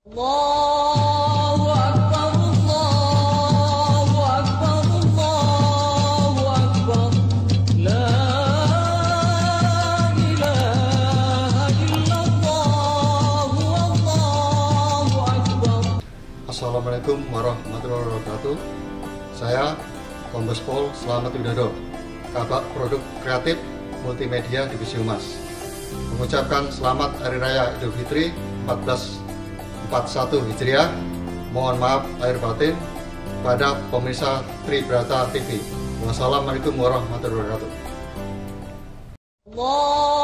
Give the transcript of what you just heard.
Allahu Akbar, Allahu Akbar, Allahu Akbar. La ilaha illallah, Allahu Akbar. Assalamualaikum warahmatullahi wabarakatuh. Saya Kombes Pol Slamet Widodo, Kabak Produk Kreatif Multimedia Divisi Humas, mengucapkan selamat Hari Raya Idul Fitri 1441 Hijriah. Mohon maaf lahir batin pada pemirsa Tribrata TV. Wassalamualaikum warahmatullahi wabarakatuh.